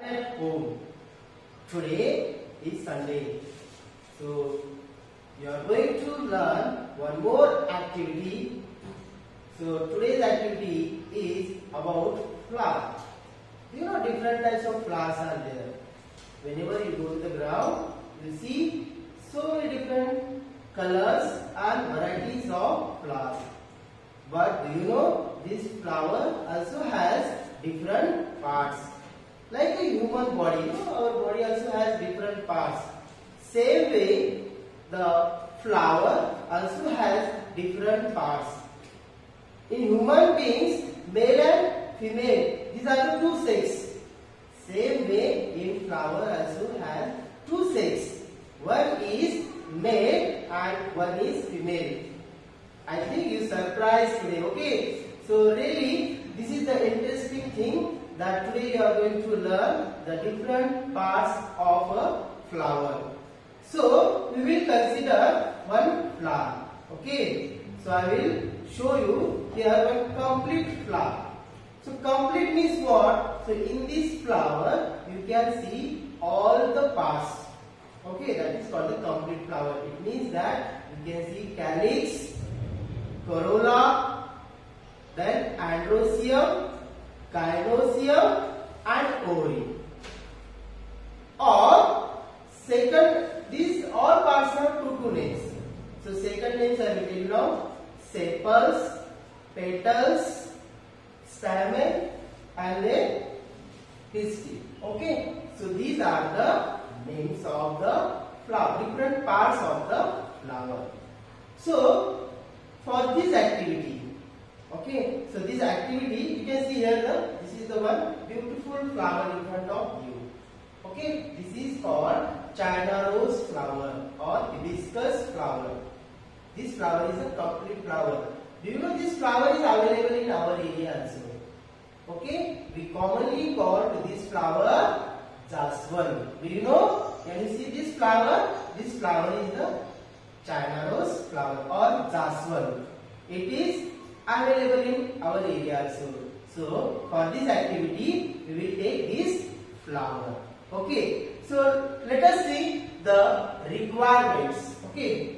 At home. Today is Sunday. So you are going to learn one more activity. So today's activity is about flowers. You know different types of flowers are there. Whenever you go to the ground, you see so many different colors and varieties of flowers. But do you know this flower also has different parts? Like a human body, our body also has different parts. Same way, the flower also has different parts. In human beings, male and female, these are the two sexes. Same way, in flower also has two sexes. One is male and one is female. I think you surprised today, okay? So really, this is the interesting thing that today you are going to learn the different parts of a flower. So we will consider one flower, okay? So I will show you here one complete flower. So complete means what? So in this flower you can see all the parts. Okay, that is called the complete flower. It means that you can see calyx, corolla, then androecium, gynoecium and ovary. Or second, these all parts have two names. So second names I will tell you now: sepals, petals, stamen and then pistil. Okay, so these are the names of the flower, different parts of the flower. So for this activity, okay, so this activity you can see here this is the one beautiful flower in front of you. Okay, this is called China rose flower or hibiscus flower. This flower is a complete flower. Do you know this flower is available in our area also? Okay, we commonly call to this flower jasmine. Do you know? Can you see this flower? This flower is the China rose flower or jasmine. It is available in our area also. So for this activity, we will take this flower. Okay. So let us see the requirements. Okay.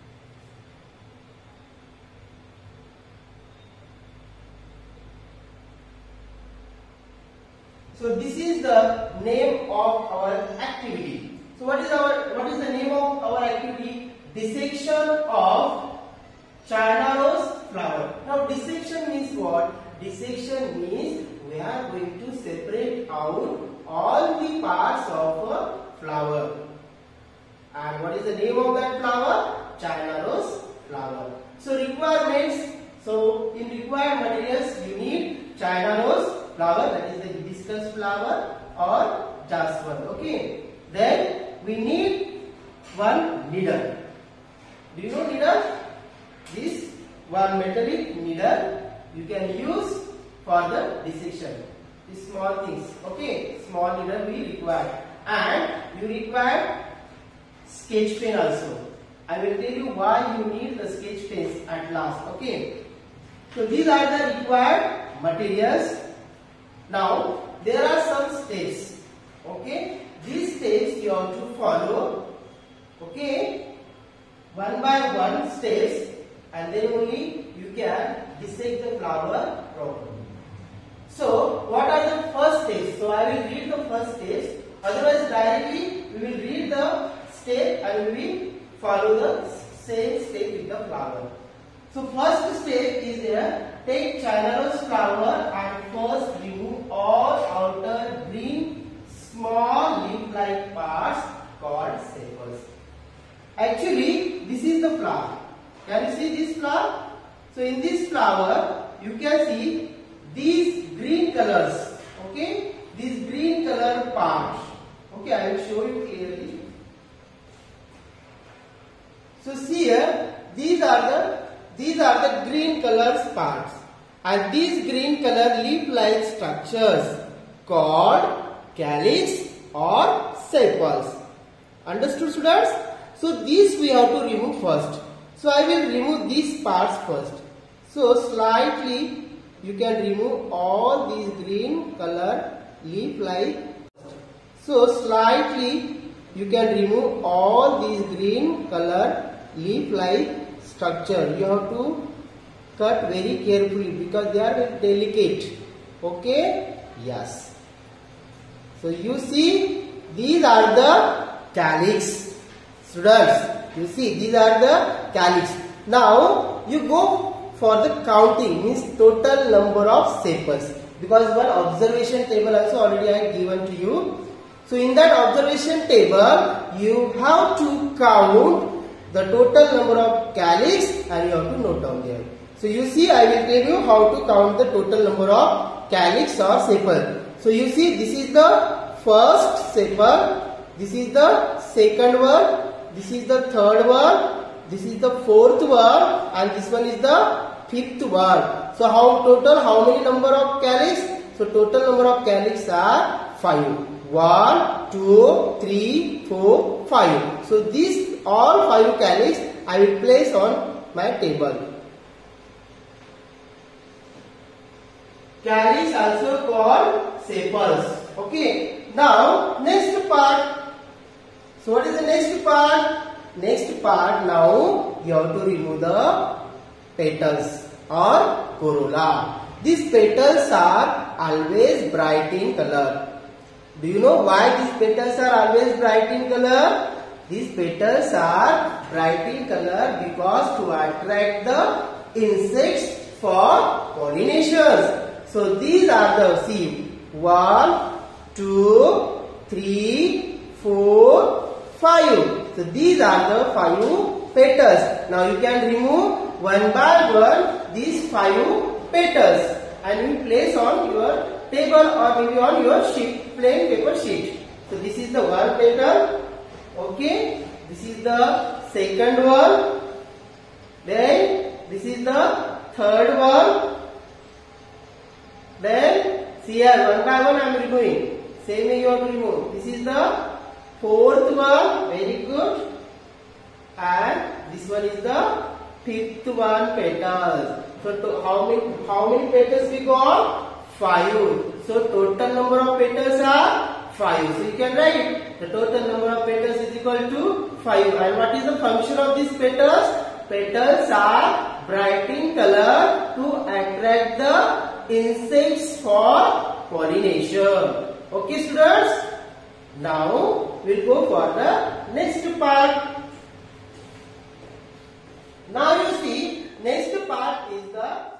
So this is the name of our activity. So what is the name of our activity? Dissection of China rose flower. Now dissection means what? Dissection means we are going to separate out all the parts of a flower. And what is the name of that flower? China rose flower. So requirements. So in required materials you need China rose flower, that is the hibiscus flower or jasmine. Okay. Then we need one needle. Do you know needle? This one metallic needle you can use for the dissection. These small things. Okay. Small needle we require. And you require sketch pen also. I will tell you why you need the sketch pens at last. Okay. So these are the required materials. Now there are some steps. Okay. These steps you have to follow. Okay. One by one steps, and then only you can dissect the flower properly. So what are the first steps? So I will read the first steps. Otherwise directly we will read the step and we will follow the same step with the flower. So first step is here. Take China rose flower and first remove all outer green small leaf-like parts called sepals. Actually, this is the flower. Can you see this flower? So in this flower, you can see these green colors. Okay, these green color parts. Okay, I will show you clearly. So see here, these are the green colors parts, and these green color leaf-like structures called calyx or sepals. Understood, students? So these we have to remove first. So I will remove these parts first. So slightly you can remove all these green color leaf like. So slightly you can remove all these green color leaf-like structure. You have to cut very carefully because they are very delicate. Okay? Yes. So you see, these are the calyx. Students, you see, these are the calyx. Now you go for the counting, means total number of sepals, because one observation table also already I have given to you. So in that observation table you have to count the total number of calyx and you have to note down there. So you see, I will tell you how to count the total number of calyx or sepal. So you see, this is the first sepal, this is the second one, this is the third one, this is the fourth one, and this one is the fifth one. So how many number of calyx? So total number of calyx are 5. 1, 2, 3, 4, 5. So these all 5 calyx I will place on my table. Calyx also called sepals. Okay. Now next part. So what is the next part? Next part, now you have to remove the petals or corolla. These petals are always bright in color. Do you know why these petals are always bright in color? These petals are bright in color because to attract the insects for pollination. So these are the, see, 1, 2, 3, 4, 5. So these are the 5 petals. Now you can remove one by one these 5 petals and you place on your table or maybe on your sheet, plain paper sheet. So this is the one petal. Okay. This is the second one. Then this is the third one. Then see here, one by one I am removing. Same way you have to remove. This is the fourth one. Very good. And this one is the fifth one petals. So how many petals we got? 5. So total number of petals are 5. So you can write the total number of petals is equal to 5. And what is the function of these petals? Petals are bright in color to attract the insects for pollination. Okay, students? Now we'll go for the next part. Now you see, next part is the